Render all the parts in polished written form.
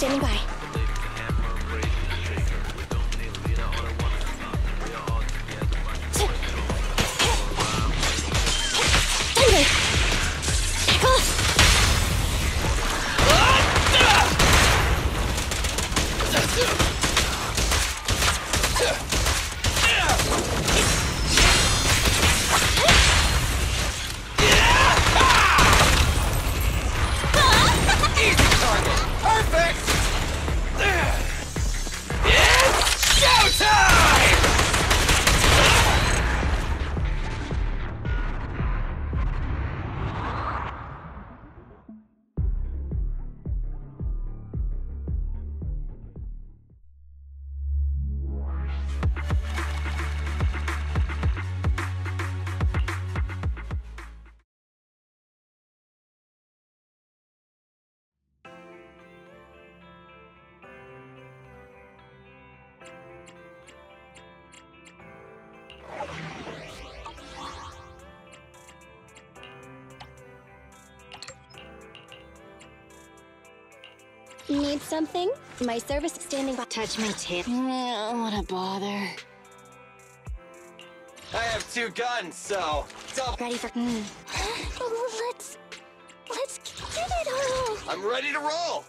standing by. Thunder! Back off! Need something? My service is standing by. Touch my tip. What a bother. I have 2 guns, so Ready for? Let's get it all. I'm ready to roll.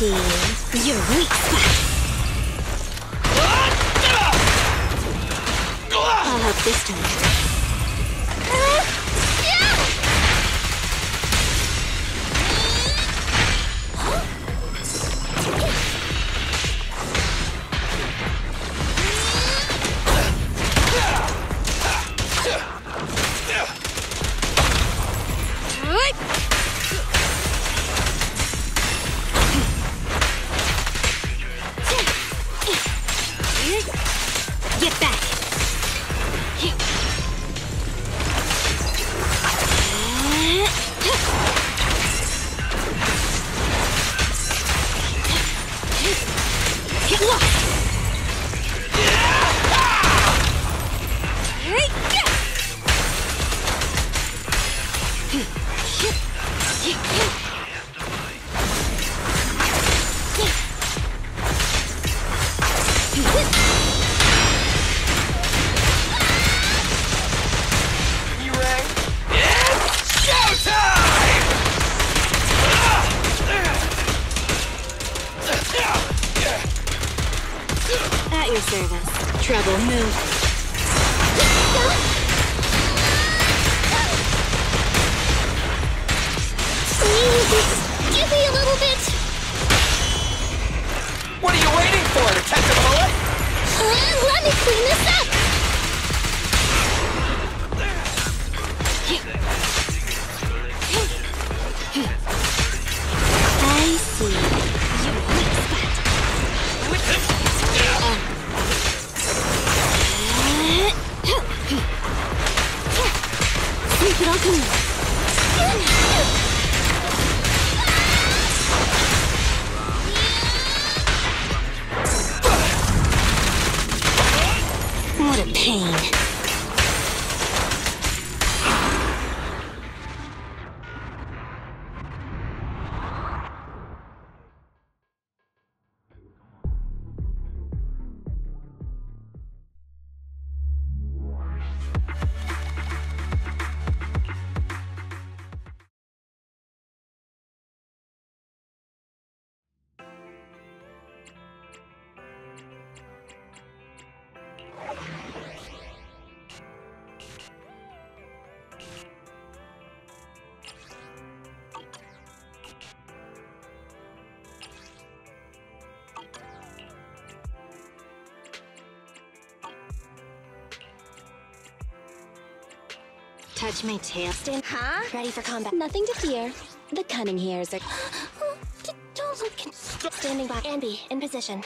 see. Your weak spot. I'll help this time. Get back! Get lost! At your service. Trouble, move. Please, give me a little bit. What are you waiting for, Detective Bullet? Let me clean this up. I see. Your weak spot. Sweep it all clean. What a pain. Touch my tail. Huh? Ready for combat. Nothing to fear. The cunning hairs are... Don't look... Standing by. Anby, in position.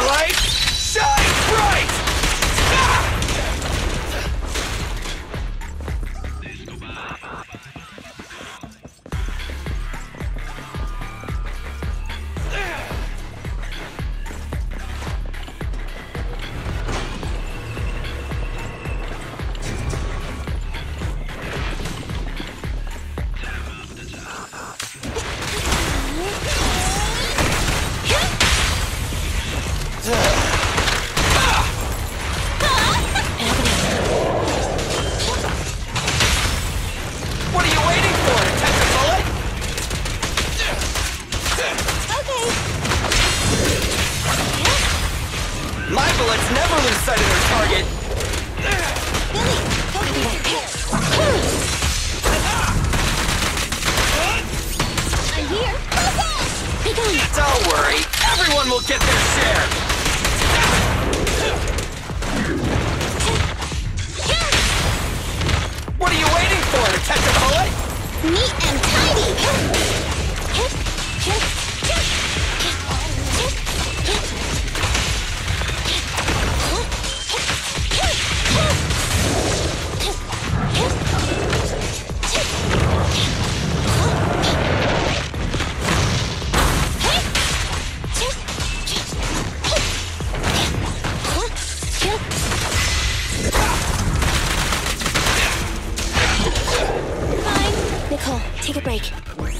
light shine bright! Ah! What are you waiting for? To catch a bullet? Okay. My bullets never lose sight of their target. Billy, I'm here. Be gone. Don't worry, everyone will get their share. What are you waiting for? To catch a bullet? Neat and tidy. Fine. Nicole, take a break.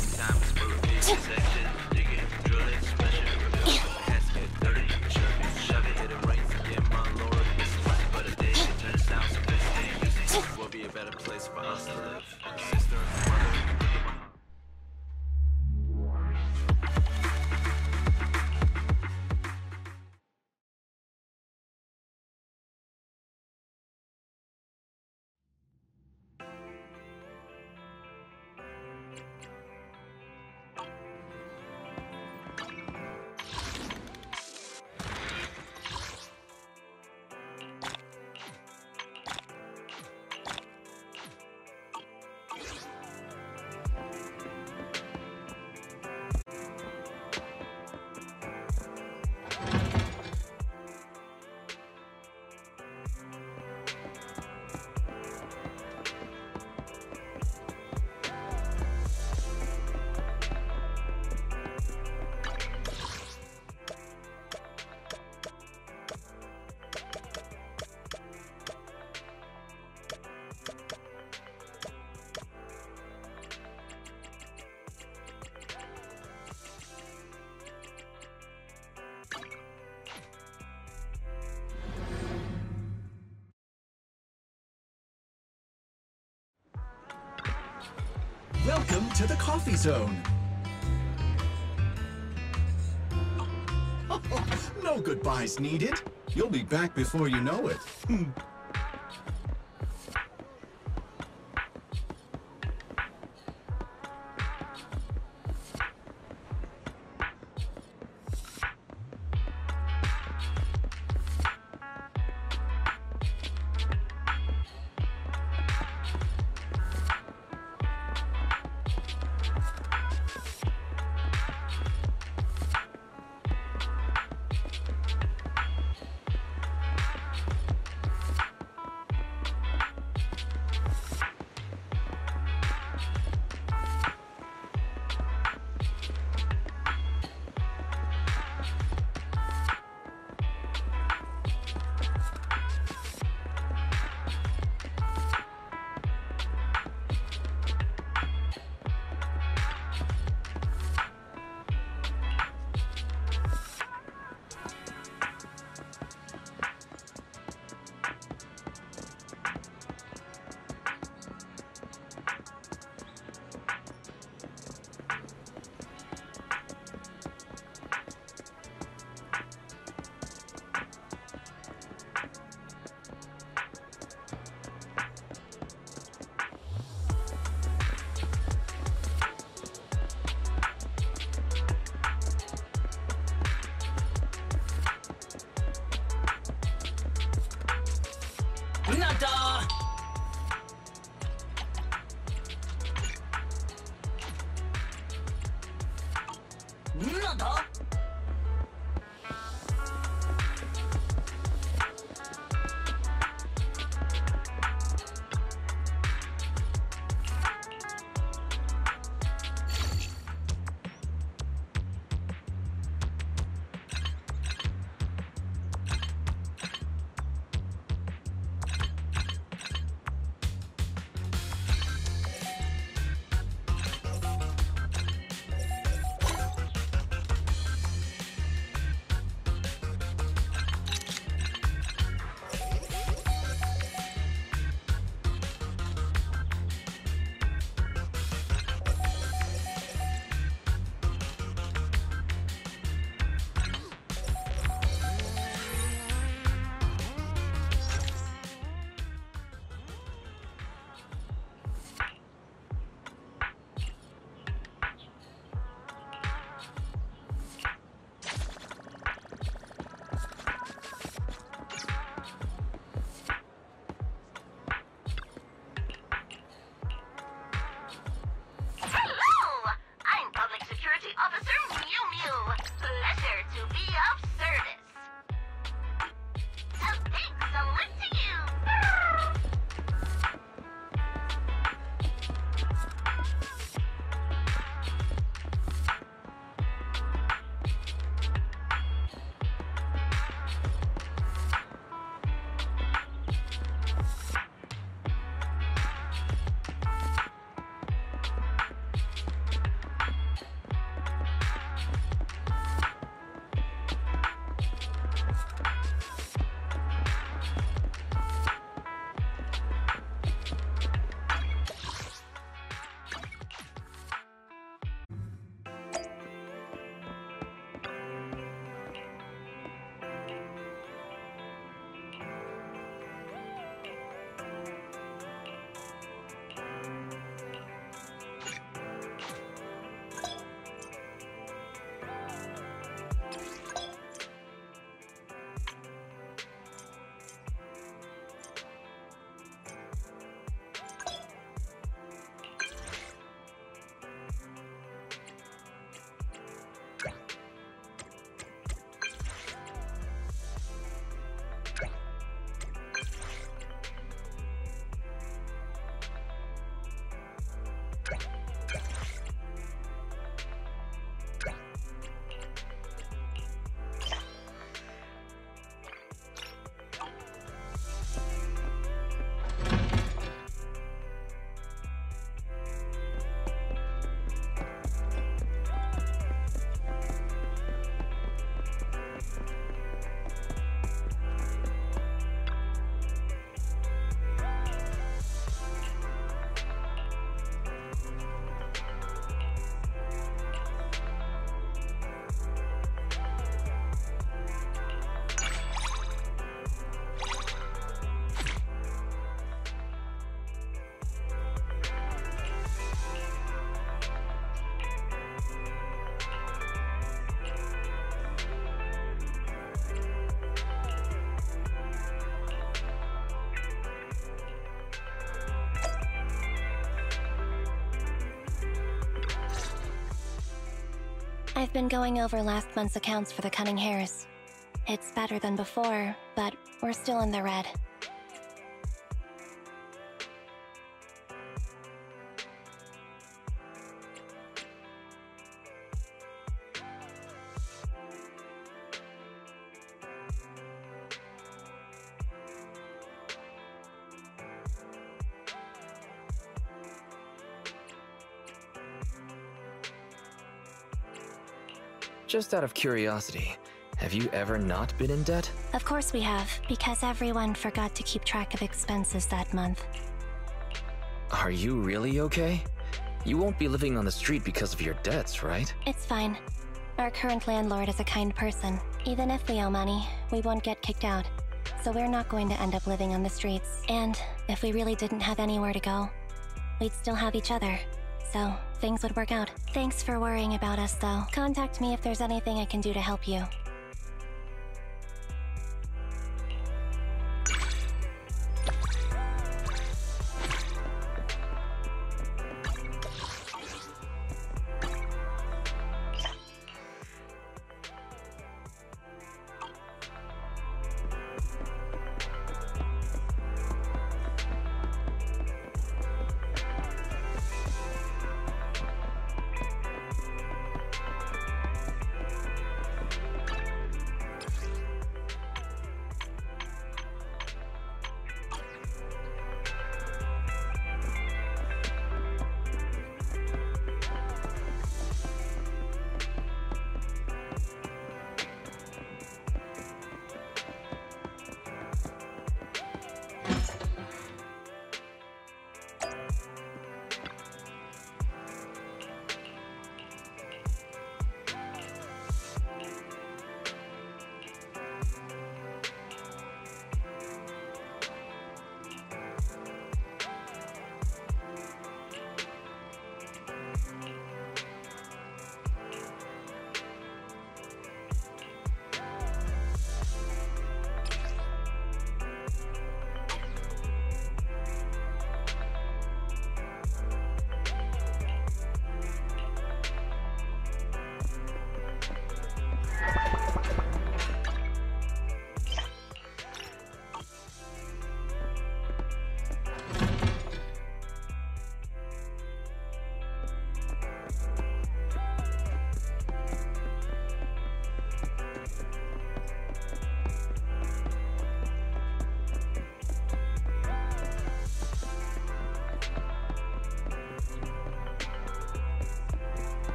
Welcome to the Coffee Zone. No goodbyes needed. You'll be back before you know it. Nada! Nada! Mew. Pleasure to be of service. A big salute to you. I've been going over last month's accounts for the Cunning Hares. It's better than before, but we're still in the red. Just out of curiosity, have you ever not been in debt? Of course we have, because everyone forgot to keep track of expenses that month. Are you really okay? You won't be living on the street because of your debts, right? It's fine. Our current landlord is a kind person. Even if we owe money, we won't get kicked out. So we're not going to end up living on the streets. And if we really didn't have anywhere to go, we'd still have each other. So things would work out. Thanks for worrying about us, though. Contact me if there's anything I can do to help you.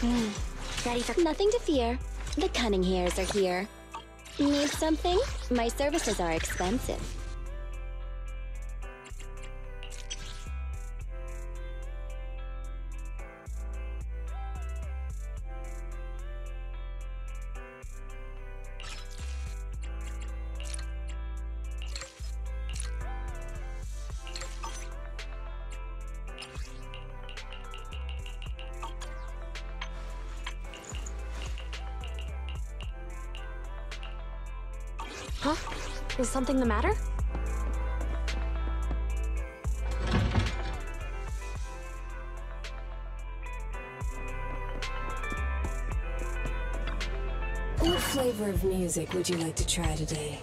Ready for... Nothing to fear. The cunning hairs are here. Need something? My services are expensive. Huh? Is something the matter? What flavor of music would you like to try today?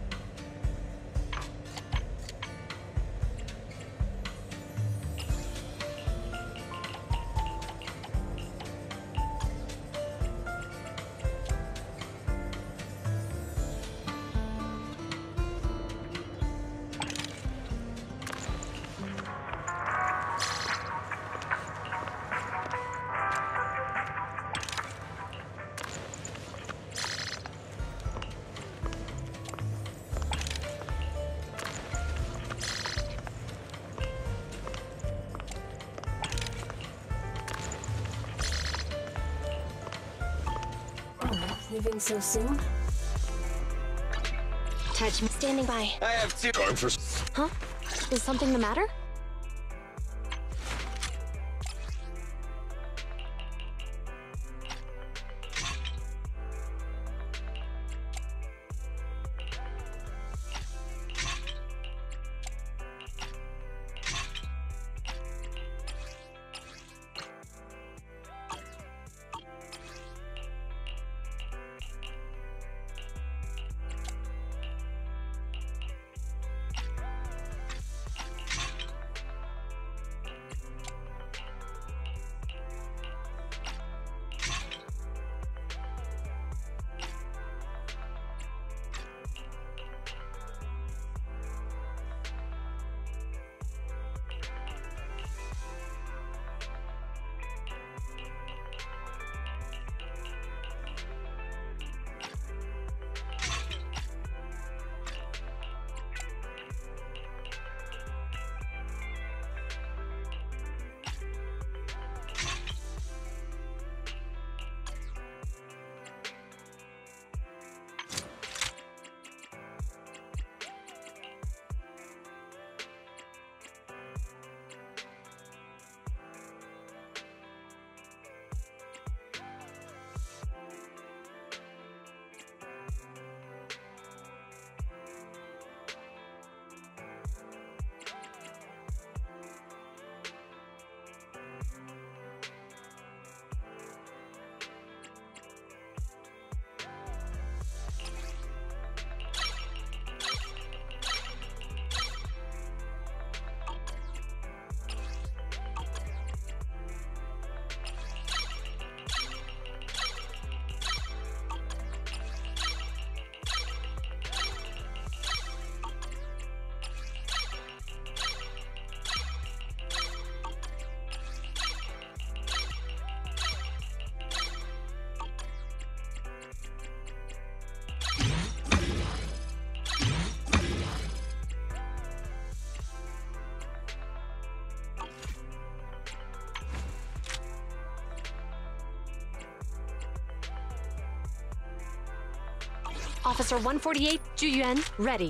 Leaving so soon? Touch me. Standing by. I have two. Time for. Huh? Is something the matter? Officer 148, Juyuan, ready.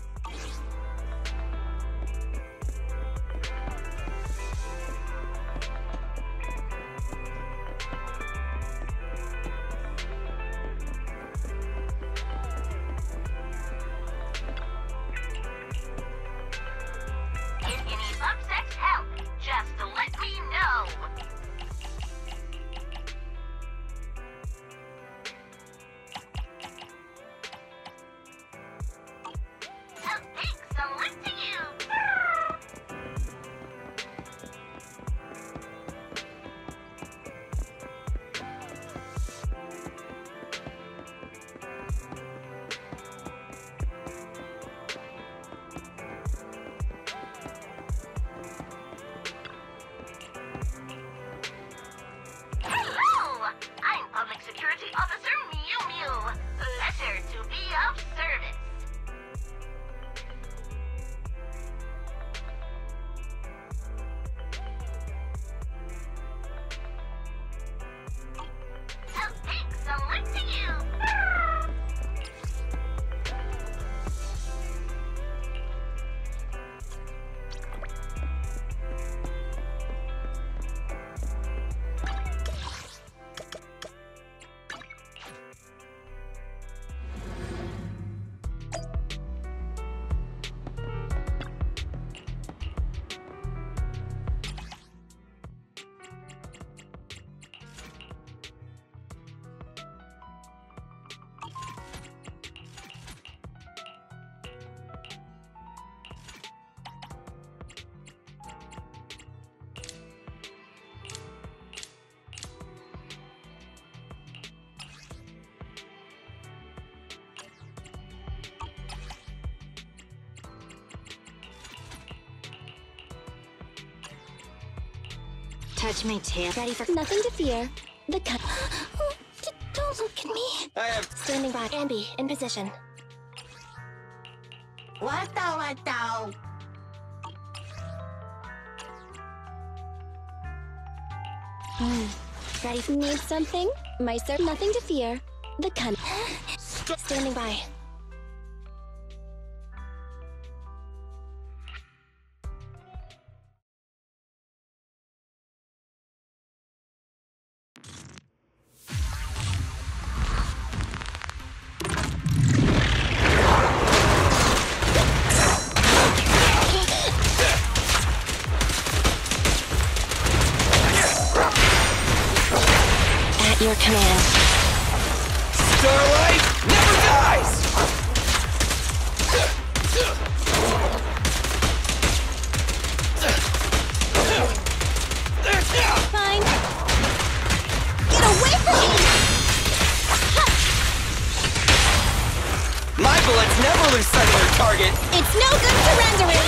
If you need upset's help, just let me know. touch my tail. Ready for Nothing to fear. The Don't look at me. I have. Standing by. Ambi, in position. What the? Ready for Need something? My sir. Nothing to fear. The standing by. At your command. Starlight never dies! Fine. Get away from me! My bullets never lose sight of their target! It's no good surrendering!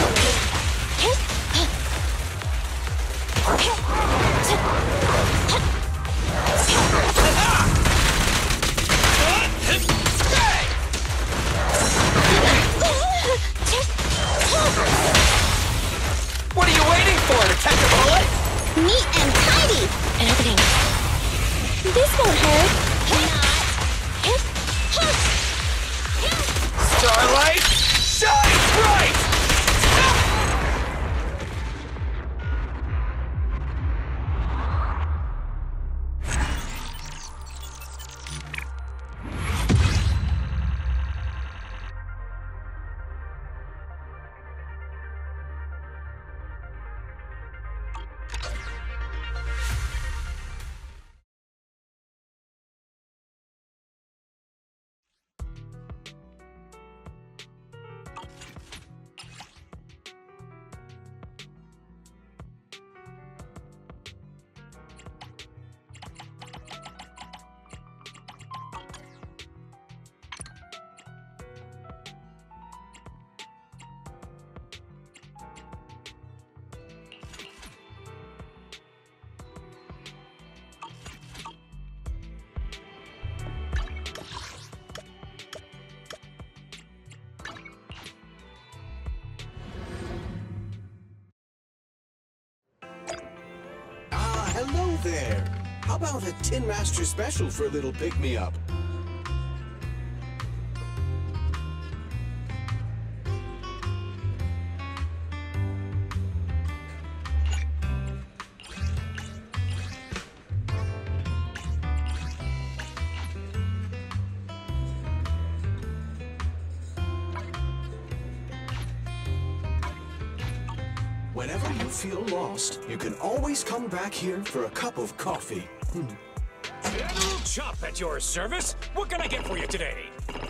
What are you waiting for, to catch a bullet? Neat and tidy! Happening. This won't hurt. Starlight, shine bright! Hello there. How about a Tin Master special for a little pick-me-up? Whenever you feel lost, you can always come back here for a cup of coffee. General Chop at your service. What can I get for you today?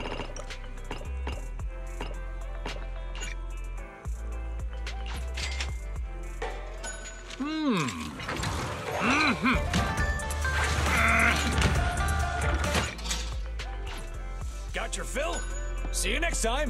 Got your fill? See you next time.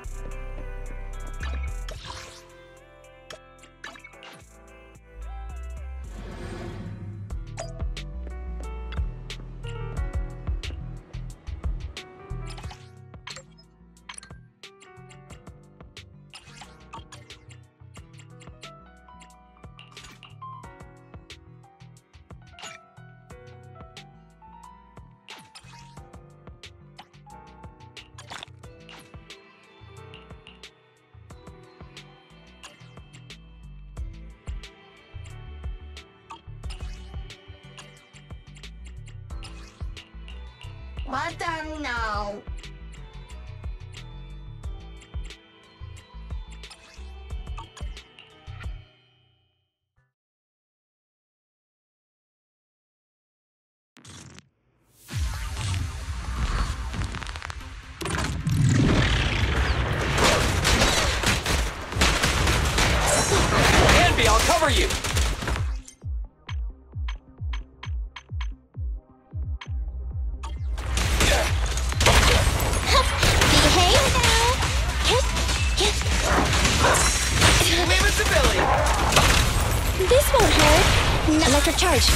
What the no? Anby, I'll cover you! This won't hurt. Electric charge.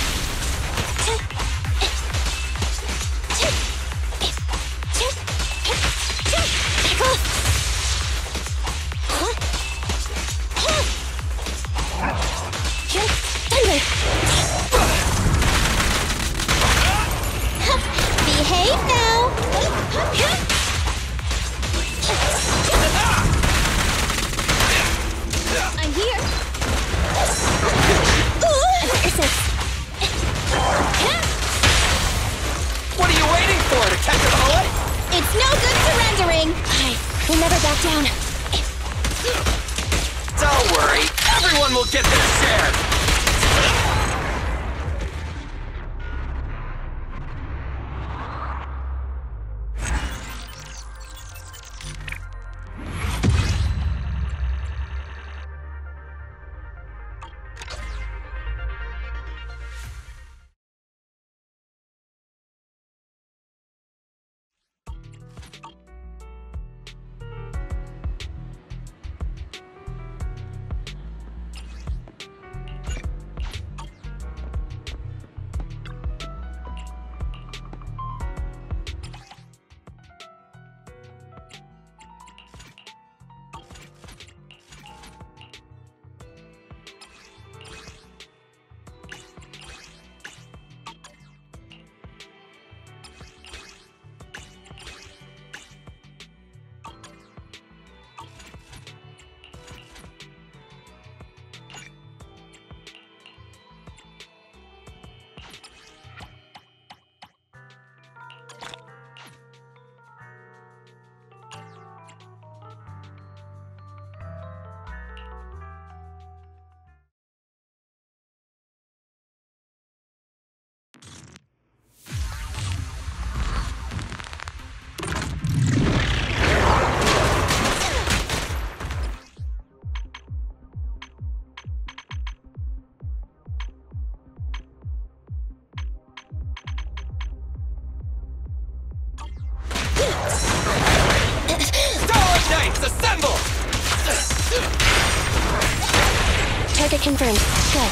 Behave now! I'm here! What are you waiting for? To catch a bullet? It's no good surrendering! We'll never back down. Don't worry. Everyone will get their share. Assemble! Target confirmed. Go.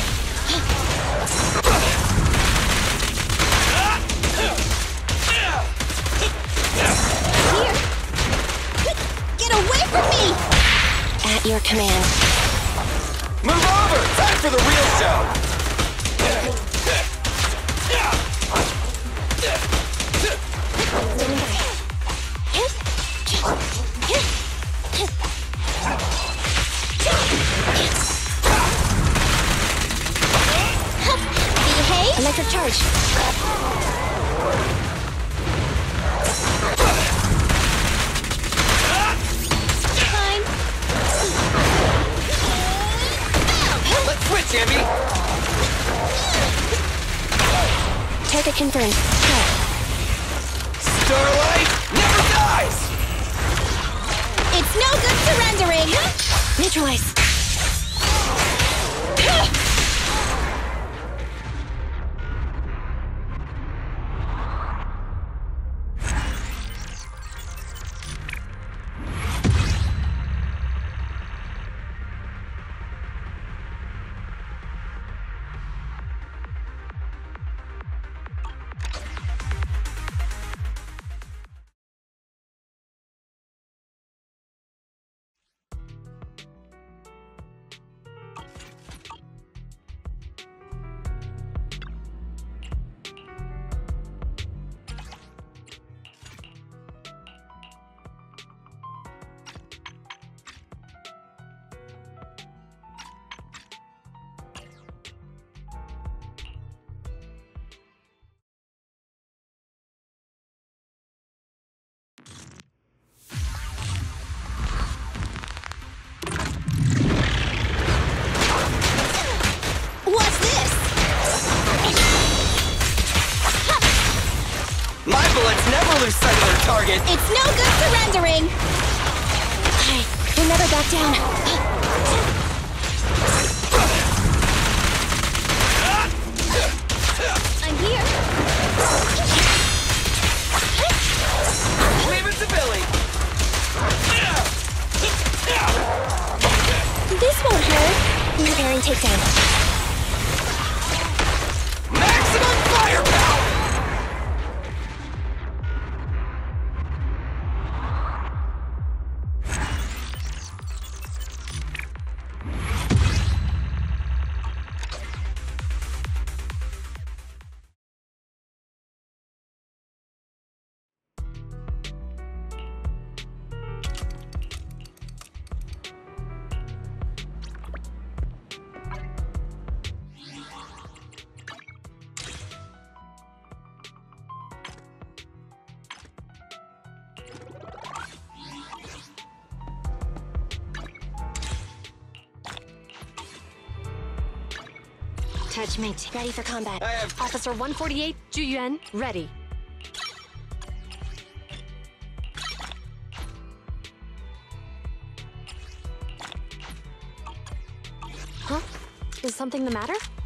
Here! Get away from me! At your command. Move over! Time for the real show! Behave! Electric charge. Time! Let's switch, Ambi! Target confirmed. Go. Starlight never dies! It's no good surrendering! Neutralize. What's this? My bullets never lose sight of their target! It's no good surrendering! We'll never back down. I'm here! Leave it to Billy! This won't hurt. Preparing takedown. Touch me. Ready for combat. Officer 148, Juyuan, ready. Huh? Is something the matter?